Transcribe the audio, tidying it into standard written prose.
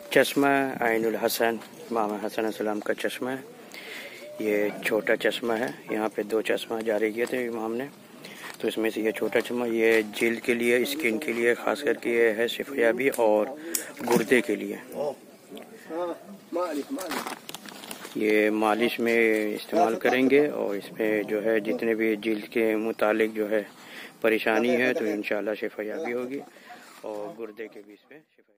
चश्मा आइनुल हसन, इमाम हसन अस्सलाम का चश्मा है। ये छोटा चश्मा है। यहाँ पे 2 चश्मा जारी किए थे इमाम ने, तो इसमें से ये छोटा चश्मा ये जिल्द के लिए, स्किन के लिए ख़ास करके ये है शिफायाबी और गुर्दे के लिए। ये मालिश में इस्तेमाल करेंगे और इसमें जो है जितने भी जिल्द के मुतालिक जो है परेशानी है तो इंशाल्लाह शिफायाबी होगी और गुर्दे के भी इसमें शिफा